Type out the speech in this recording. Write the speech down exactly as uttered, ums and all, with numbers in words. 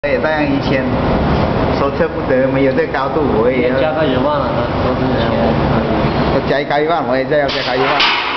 也这样一千，说测不得，没有这高度，我也要加个一万了，说之前。 我加一加一万，我也再要再加一万。